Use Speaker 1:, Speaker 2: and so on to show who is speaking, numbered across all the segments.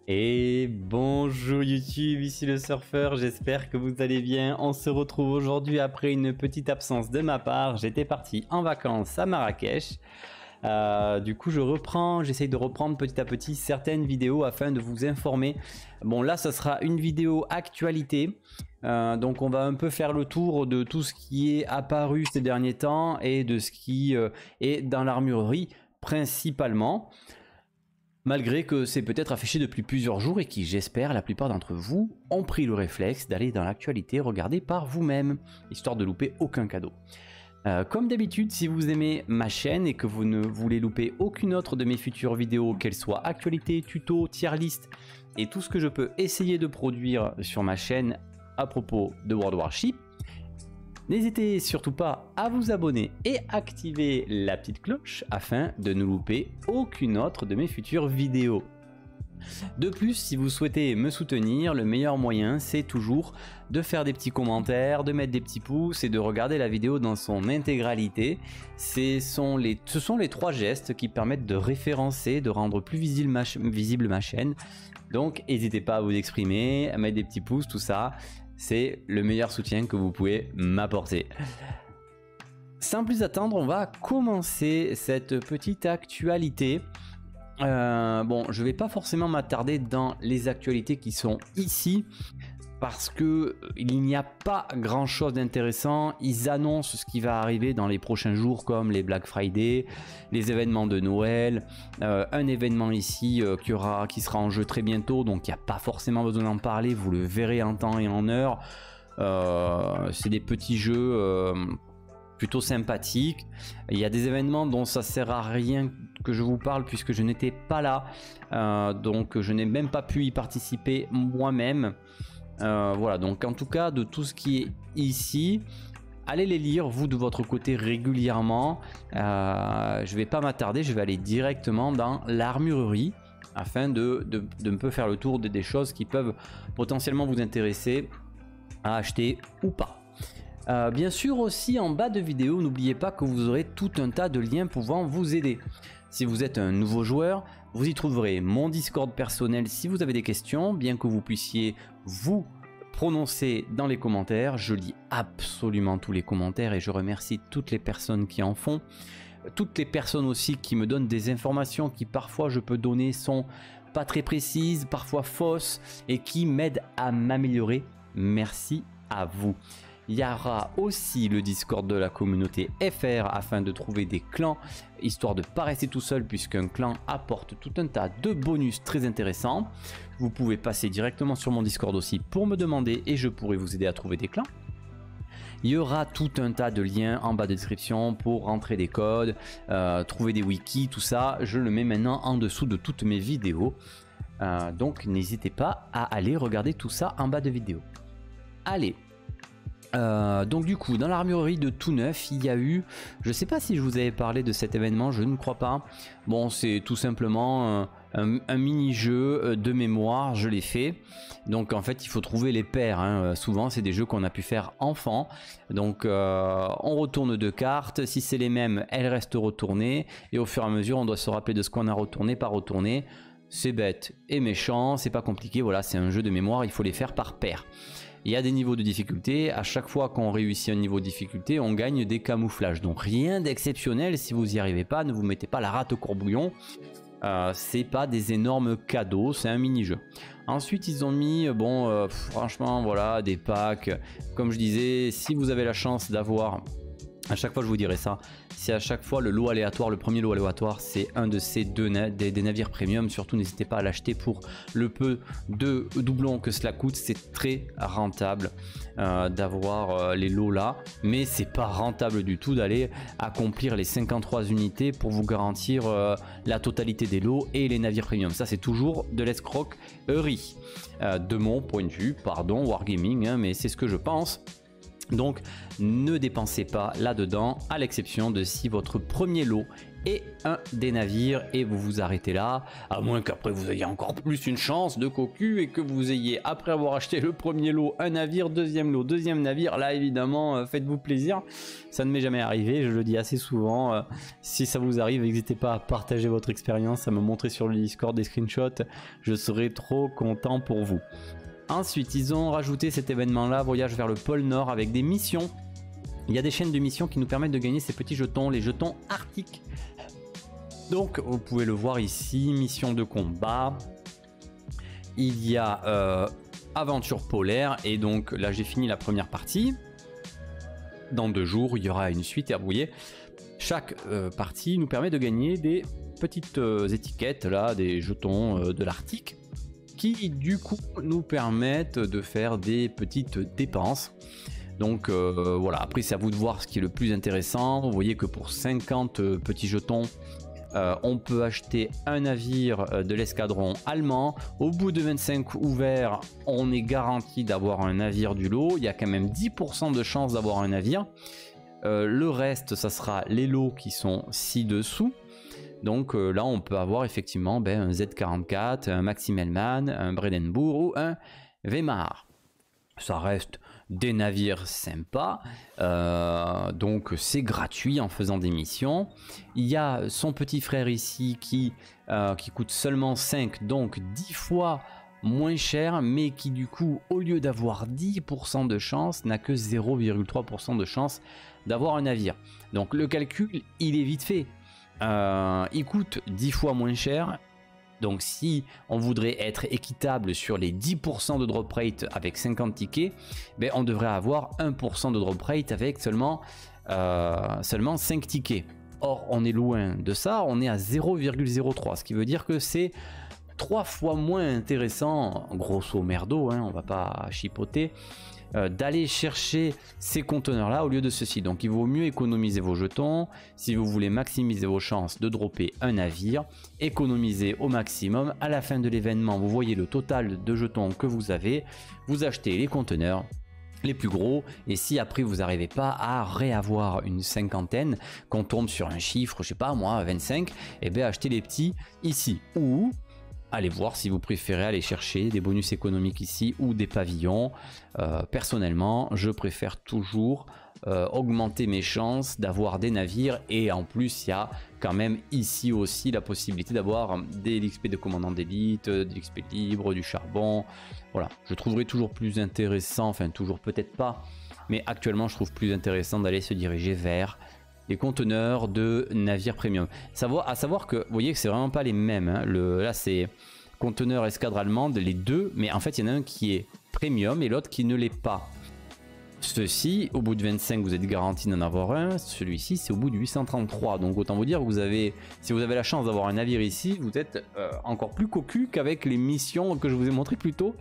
Speaker 1: Et bonjour YouTube, ici le surfeur, j'espère que vous allez bien. On se retrouve aujourd'hui après une petite absence de ma part. J'étais parti en vacances à Marrakech. Du coup j'essaye de reprendre petit à petit certaines vidéos afin de vous informer. Bon là ça sera une vidéo actualité. Donc on va un peu faire le tour de tout ce qui est apparu ces derniers temps et de ce qui est dans l'armurerie principalement. Malgré que c'est peut-être affiché depuis plusieurs jours et qui, j'espère, la plupart d'entre vous ont pris le réflexe d'aller dans l'actualité regarder par vous-même, histoire de louper aucun cadeau. Comme d'habitude, si vous aimez ma chaîne et que vous ne voulez louper aucune autre de mes futures vidéos, qu'elles soient actualité, tuto, tier list et tout ce que je peux essayer de produire sur ma chaîne à propos de World of Warship, n'hésitez surtout pas à vous abonner et activer la petite cloche afin de ne louper aucune autre de mes futures vidéos. De plus, si vous souhaitez me soutenir, le meilleur moyen c'est toujours de faire des petits commentaires, de mettre des petits pouces et de regarder la vidéo dans son intégralité. Ce sont les trois gestes qui permettent de référencer, de rendre plus visible ma chaîne. Donc n'hésitez pas à vous exprimer, à mettre des petits pouces, tout ça. C'est le meilleur soutien que vous pouvez m'apporter. Sans plus attendre, on va commencer cette petite actualité. Bon, je vais pas forcément m'attarder dans les actualités qui sont ici parce que il n'y a pas grand chose d'intéressant. Ils annoncent ce qui va arriver dans les prochains jours comme les Black Friday, les événements de Noël, un événement ici qui sera en jeu très bientôt, donc il n'y a pas forcément besoin d'en parler, vous le verrez en temps et en heure. C'est des petits jeux plutôt sympathiques. Il y a des événements dont ça sert à rien que je vous parle puisque je n'étais pas là, donc je n'ai même pas pu y participer moi-même. Voilà, donc en tout cas de tout ce qui est ici, allez les lire vous de votre côté régulièrement. Je vais pas m'attarder, je vais aller directement dans l'armurerie afin de un peu faire le tour des choses qui peuvent potentiellement vous intéresser à acheter ou pas. Bien sûr aussi en bas de vidéo, n'oubliez pas que vous aurez tout un tas de liens pouvant vous aider. Si vous êtes un nouveau joueur, vous y trouverez mon Discord personnel si vous avez des questions, bien que vous puissiez vous prononcer dans les commentaires. Je lis absolument tous les commentaires et je remercie toutes les personnes qui en font. Toutes les personnes aussi qui me donnent des informations qui parfois je peux donner sont pas très précises, parfois fausses et qui m'aident à m'améliorer. Merci à vous. Il y aura aussi le Discord de la communauté FR afin de trouver des clans, histoire de ne pas rester tout seul puisqu'un clan apporte tout un tas de bonus très intéressants. Vous pouvez passer directement sur mon Discord aussi pour me demander et je pourrai vous aider à trouver des clans. Il y aura tout un tas de liens en bas de description pour rentrer des codes, trouver des wikis, tout ça. Je le mets maintenant en dessous de toutes mes vidéos. Donc n'hésitez pas à aller regarder tout ça en bas de vidéo. Allez. Donc du coup dans l'armurerie de tout neuf il y a eu, je sais pas si je vous avais parlé de cet événement, je ne crois pas. Bon c'est tout simplement un mini-jeu de mémoire, je l'ai fait. Donc en fait il faut trouver les paires, hein. Souvent c'est des jeux qu'on a pu faire enfant. Donc on retourne deux cartes, si c'est les mêmes elles restent retournées. Et au fur et à mesure on doit se rappeler de ce qu'on a retourné par retourné. C'est bête et méchant, c'est pas compliqué, voilà c'est un jeu de mémoire, il faut les faire par paire. Il y a des niveaux de difficulté, à chaque fois qu'on réussit un niveau de difficulté, on gagne des camouflages. Donc rien d'exceptionnel, si vous n'y arrivez pas, ne vous mettez pas la rate au courbouillon. C'est pas des énormes cadeaux, c'est un mini-jeu. Ensuite ils ont mis, bon, franchement voilà, des packs. Comme je disais, si vous avez la chance d'avoir, à chaque fois je vous dirai ça, si à chaque fois le lot aléatoire, le premier lot aléatoire c'est un de ces des navires premium, surtout n'hésitez pas à l'acheter pour le peu de doublons que cela coûte. C'est très rentable d'avoir les lots là, mais c'est pas rentable du tout d'aller accomplir les 53 unités pour vous garantir la totalité des lots et les navires premium. Ça c'est toujours de l'escroquerie de mon point de vue, pardon Wargaming, hein, mais c'est ce que je pense. Donc ne dépensez pas là-dedans, à l'exception de si votre premier lot et un des navires et vous vous arrêtez là, à moins qu'après vous ayez encore plus une chance de cocu et que vous ayez, après avoir acheté le premier lot, un navire, deuxième lot, deuxième navire. Là évidemment faites-vous plaisir, ça ne m'est jamais arrivé, je le dis assez souvent. Si ça vous arrive, n'hésitez pas à partager votre expérience, à me montrer sur le Discord des screenshots, je serai trop content pour vous. Ensuite ils ont rajouté cet événement là, voyage vers le pôle Nord, avec des missions. Il y a des chaînes de missions qui nous permettent de gagner ces petits jetons, les jetons arctiques. Donc vous pouvez le voir ici, mission de combat, il y a aventure polaire, et donc là j'ai fini la première partie. Dans 2 jours il y aura une suite, et vous voyez, chaque partie nous permet de gagner des petites étiquettes, là, des jetons de l'Arctique, qui du coup nous permettent de faire des petites dépenses. Donc voilà, après c'est à vous de voir ce qui est le plus intéressant. Vous voyez que pour 50 petits jetons, on peut acheter un navire de l'escadron allemand. Au bout de 25 ouverts, on est garanti d'avoir un navire du lot. Il y a quand même 10% de chance d'avoir un navire. Le reste, ça sera les lots qui sont ci-dessous. Donc là, on peut avoir effectivement un Z44, un Maxim Hellman, un Bredenburg ou un Weimar. Ça reste des navires sympas, donc c'est gratuit en faisant des missions. Il y a son petit frère ici qui coûte seulement 5, donc 10 fois moins cher, mais qui du coup, au lieu d'avoir 10% de chance, n'a que 0,3% de chance d'avoir un navire. Donc le calcul, il est vite fait. Il coûte 10 fois moins cher. Donc si on voudrait être équitable sur les 10% de drop rate avec 50 tickets, on devrait avoir 1% de drop rate avec seulement 5 tickets. Or on est loin de ça, on est à 0,03, ce qui veut dire que c'est 3 fois moins intéressant, grosso merdo, on va pas chipoter, d'aller chercher ces conteneurs là au lieu de ceci. Donc il vaut mieux économiser vos jetons si vous voulez maximiser vos chances de dropper un navire. Économiser au maximum. À la fin de l'événement, vous voyez le total de jetons que vous avez, vous achetez les conteneurs les plus gros, et si après vous n'arrivez pas à réavoir une cinquantaine, qu'on tombe sur un chiffre, je sais pas moi, 25, achetez les petits ici, ou allez voir si vous préférez aller chercher des bonus économiques ici ou des pavillons. Personnellement, je préfère toujours augmenter mes chances d'avoir des navires, et en plus il y a quand même ici aussi la possibilité d'avoir des XP de commandant d'élite, de l'XP libre, du charbon. Voilà, je trouverai toujours plus intéressant, enfin toujours peut-être pas, mais actuellement je trouve plus intéressant d'aller se diriger vers les conteneurs de navires premium. À savoir que vous voyez que c'est vraiment pas les mêmes, là c'est conteneur escadre allemande, les deux, mais en fait il y en a un qui est premium et l'autre qui ne l'est pas. Ceci, au bout de 25 vous êtes garanti d'en avoir un, celui-ci c'est au bout de 833, donc autant vous dire que si vous avez la chance d'avoir un navire ici, vous êtes encore plus cocu qu'avec les missions que je vous ai montré plus tôt.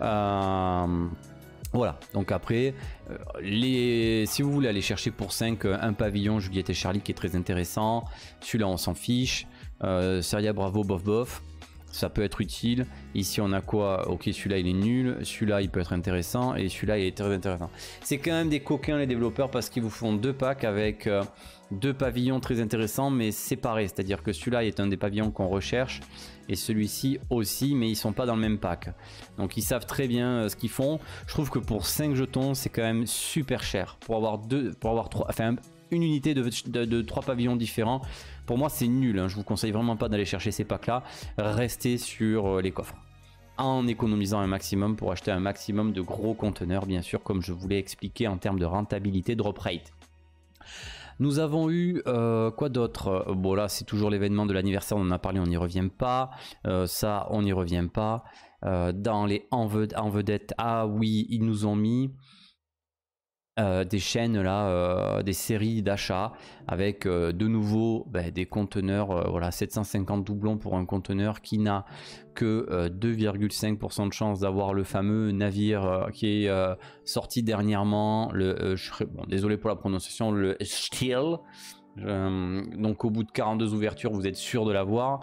Speaker 1: Voilà, donc après, si vous voulez aller chercher pour 5 un pavillon Juliette et Charlie qui est très intéressant, celui-là on s'en fiche, Seria Bravo bof bof, ça peut être utile. Ici on a quoi? Ok, celui-là il est nul, celui-là il peut être intéressant, et celui-là il est très intéressant. C'est quand même des coquins les développeurs, parce qu'ils vous font 2 packs avec 2 pavillons très intéressants mais séparés, c'est-à-dire que celui-là est un des pavillons qu'on recherche et celui-ci aussi, mais ils sont pas dans le même pack. Donc ils savent très bien ce qu'ils font. Je trouve que pour 5 jetons c'est quand même super cher pour avoir une unité de 3 pavillons différents. Pour moi c'est nul, je vous conseille vraiment pas d'aller chercher ces packs là. Restez sur les coffres en économisant un maximum pour acheter un maximum de gros conteneurs, bien sûr, comme je vous l'ai expliqué en termes de rentabilité drop rate. Nous avons eu quoi d'autre? Bon là c'est toujours l'événement de l'anniversaire, on en a parlé, on n'y revient pas. Ça on n'y revient pas. Dans les en vedette, ah oui, ils nous ont mis des chaînes là, des séries d'achats avec de nouveau des conteneurs, voilà, 750 doublons pour un conteneur qui n'a que 2,5% de chance d'avoir le fameux navire qui est sorti dernièrement, bon, désolé pour la prononciation, le Steel. Donc au bout de 42 ouvertures vous êtes sûr de l'avoir.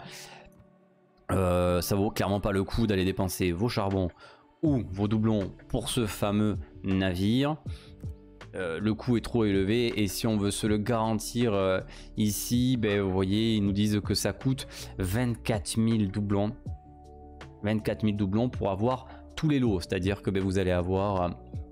Speaker 1: Ça vaut clairement pas le coup d'aller dépenser vos charbons ou vos doublons pour ce fameux navire. le coût est trop élevé et si on veut se le garantir ici, ben, vous voyez, ils nous disent que ça coûte 24 000 doublons. 24 000 doublons pour avoir tous les lots, c'est-à-dire que ben, vous allez avoir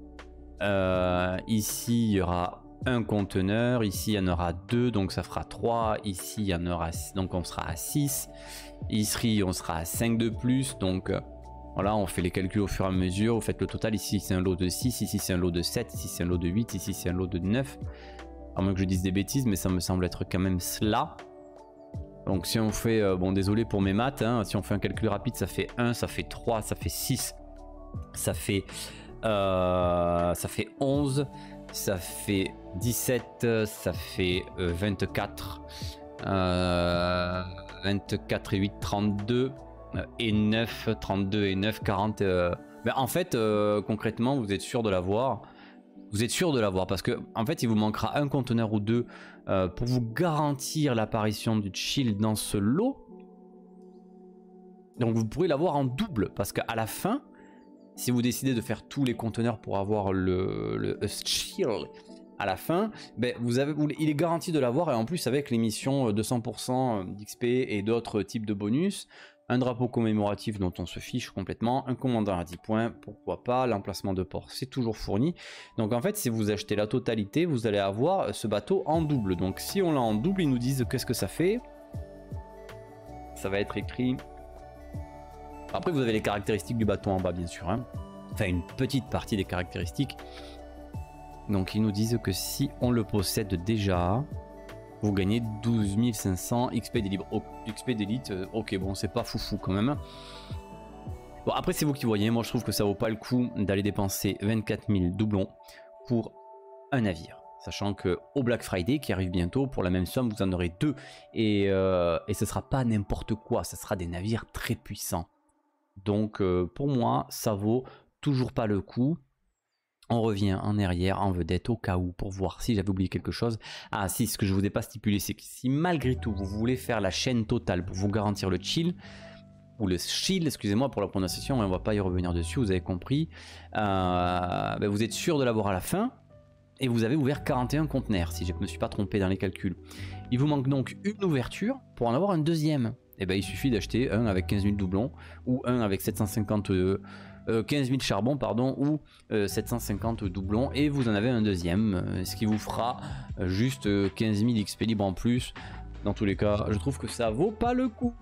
Speaker 1: ici il y aura un conteneur, ici il y en aura 2, donc ça fera 3, ici il y en aura 6, donc on sera à 6, ici on sera à 5 de plus, donc voilà, on fait les calculs au fur et à mesure, vous faites le total, ici c'est un lot de 6, ici c'est un lot de 7, ici c'est un lot de 8, ici c'est un lot de 9, à moins que je dise des bêtises, mais ça me semble être quand même cela. Donc si on fait, bon désolé pour mes maths, hein, si on fait un calcul rapide, ça fait 1, ça fait 3, ça fait 6, ça fait 11, ça fait 17, ça fait 24, 24 et 8, 32, et 9, 32 et 9, 40. Ben en fait, concrètement, vous êtes sûr de l'avoir. Vous êtes sûr de l'avoir parce que en fait, il vous manquera un conteneur ou deux pour vous garantir l'apparition du chill dans ce lot. Donc vous pourrez l'avoir en double parce qu'à la fin, si vous décidez de faire tous les conteneurs pour avoir le chill à la fin, ben il est garanti de l'avoir et en plus avec les missions de 100% d'XP et d'autres types de bonus, un drapeau commémoratif dont on se fiche complètement, un commandant à 10 points, pourquoi pas, l'emplacement de port c'est toujours fourni. Donc en fait si vous achetez la totalité, vous allez avoir ce bateau en double. Donc si on l'a en double, ils nous disent qu'est-ce que ça fait. Ça va être écrit... Après vous avez les caractéristiques du bateau en bas bien sûr, hein. Enfin une petite partie des caractéristiques. Donc ils nous disent que si on le possède déjà, vous gagnez 12 500 XP d'élite. Ok bon c'est pas foufou quand même. Bon après c'est vous qui voyez, moi je trouve que ça vaut pas le coup d'aller dépenser 24 000 doublons pour un navire. Sachant que au Black Friday qui arrive bientôt, pour la même somme vous en aurez 2 et ce sera pas n'importe quoi, ça sera des navires très puissants. Donc pour moi ça vaut toujours pas le coup. On revient en arrière en vedette au cas où pour voir si j'avais oublié quelque chose. Ah si, ce que je vous ai pas stipulé c'est que si malgré tout vous voulez faire la chaîne totale pour vous garantir le chill, ou le shield, excusez-moi pour la prononciation, mais on va pas y revenir dessus, vous avez compris, ben vous êtes sûr de l'avoir à la fin et vous avez ouvert 41 conteneurs si je ne me suis pas trompé dans les calculs. Il vous manque donc une ouverture pour en avoir un deuxième. Et ben il suffit d'acheter un avec 15 000 doublons ou un avec 750 15 000 charbon pardon ou 750 doublons et vous en avez un deuxième, ce qui vous fera juste 15 000 XP libre en plus. Dans tous les cas je trouve que ça vaut pas le coup.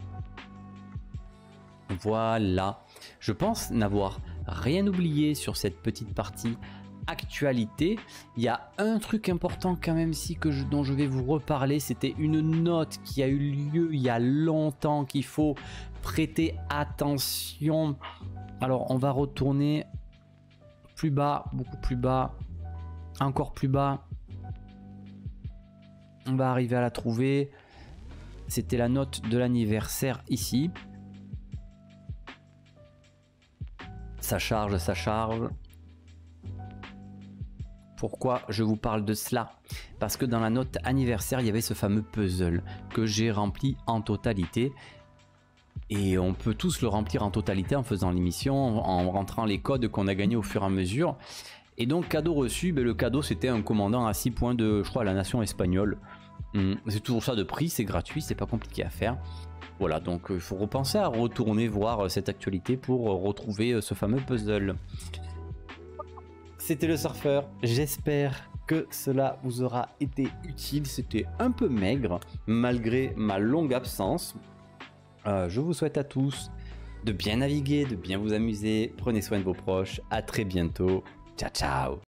Speaker 1: Voilà, je pense n'avoir rien oublié sur cette petite partie actualité. Il y a un truc important quand même ici dont je vais vous reparler, c'était une note qui a eu lieu il y a longtemps qu'il faut prêter attention. Alors on va retourner plus bas, beaucoup plus bas, encore plus bas. On va arriver à la trouver. C'était la note de l'anniversaire ici. Ça charge, ça charge. Pourquoi je vous parle de cela? Parce que dans la note anniversaire, il y avait ce fameux puzzle que j'ai rempli en totalité. Et on peut tous le remplir en totalité en faisant l'émission, en rentrant les codes qu'on a gagnés au fur et à mesure. Et donc cadeau reçu, ben, le cadeau c'était un commandant à 6 points de, je crois, la nation espagnole. C'est toujours ça de prix, c'est gratuit, c'est pas compliqué à faire. Voilà, donc il faut repenser à retourner voir cette actualité pour retrouver ce fameux puzzle. C'était le surfeur, j'espère que cela vous aura été utile. C'était un peu maigre malgré ma longue absence. Je vous souhaite à tous de bien naviguer, de bien vous amuser. Prenez soin de vos proches. À très bientôt. Ciao, ciao.